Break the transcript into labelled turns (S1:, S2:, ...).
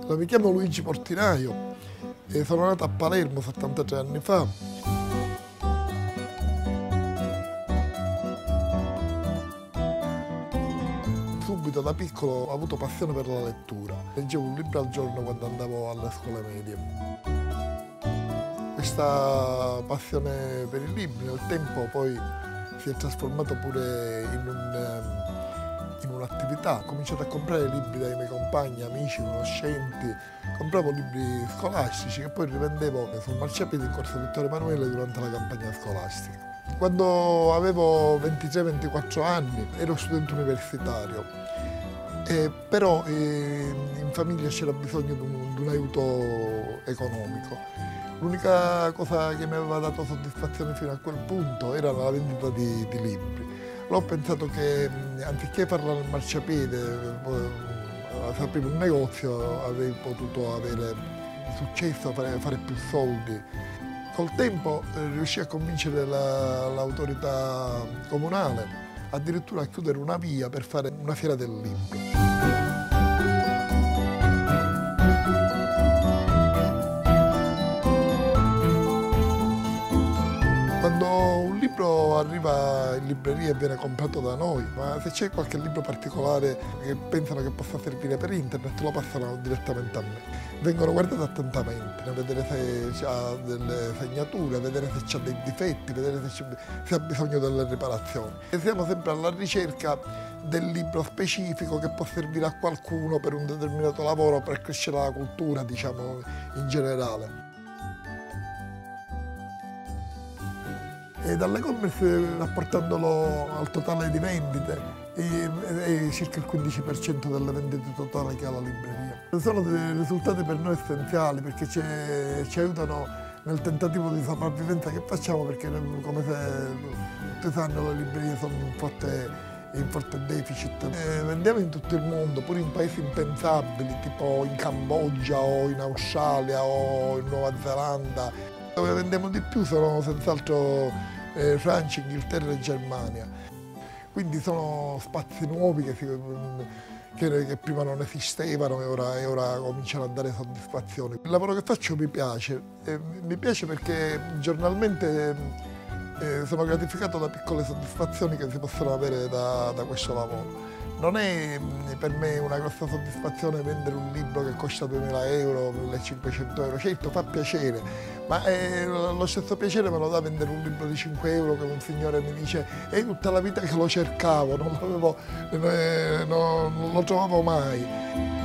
S1: Mi chiamo Luigi Portinaio e sono nato a Palermo 73 anni fa. Subito da piccolo ho avuto passione per la lettura. Leggevo un libro al giorno quando andavo alle scuole medie. Questa passione per i libri nel tempo poi si è trasformato pure in un'attività. Ho cominciato a comprare libri dai miei compagni, amici, conoscenti. Compravo libri scolastici che poi rivendevo sul marciapiede in corso Vittorio Emanuele durante la campagna scolastica. Quando avevo 23-24 anni ero studente universitario, però in famiglia c'era bisogno di un aiuto economico. L'unica cosa che mi aveva dato soddisfazione fino a quel punto era la vendita di libri. Allora ho pensato che anziché farla nel marciapiede, aprire un negozio, avrei potuto avere successo, fare più soldi. Col tempo riuscii a convincere l'autorità comunale addirittura a chiudere una via per fare una fiera del libro. Quando un libro arriva in libreria e viene comprato da noi, ma se c'è qualche libro particolare che pensano che possa servire per internet, lo passano direttamente a me. Vengono guardati attentamente, a vedere se ha delle segnature, a vedere se ha dei difetti, a vedere se ha bisogno delle riparazioni. E siamo sempre alla ricerca del libro specifico che può servire a qualcuno per un determinato lavoro, per crescere la cultura, diciamo, in generale. E dall'e-commerce, rapportandolo al totale di vendite, è circa il 15% delle vendite totali che ha la libreria. Sono dei risultati per noi essenziali perché ci aiutano nel tentativo di sopravvivenza che facciamo, perché come tutti sanno le librerie sono in forte deficit. Vendiamo in tutto il mondo, pure in paesi impensabili, tipo in Cambogia o in Australia o in Nuova Zelanda. Dove vendiamo di più sono senz'altro Francia, Inghilterra e Germania. Quindi sono spazi nuovi che prima non esistevano e ora cominciano a dare soddisfazione. Il lavoro che faccio mi piace perché giornalmente sono gratificato da piccole soddisfazioni che si possono avere da questo lavoro. Non è per me una grossa soddisfazione vendere un libro che costa 2.000 euro, 1.500 euro. Certo, fa piacere, ma lo stesso piacere me lo dà vendere un libro di 5 euro che un signore mi dice è tutta la vita che lo cercavo, non lo trovavo mai.